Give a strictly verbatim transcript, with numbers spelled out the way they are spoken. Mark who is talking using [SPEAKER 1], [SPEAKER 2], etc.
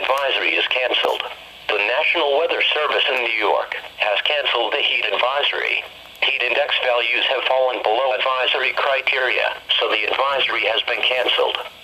[SPEAKER 1] advisory is canceled. The National Weather Service in New York has canceled the heat advisory. Heat index values have fallen below advisory criteria, so the advisory has been canceled.